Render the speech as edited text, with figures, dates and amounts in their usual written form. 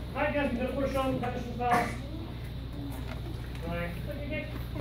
Alright guys, we're gonna push on, finish this fast. Right.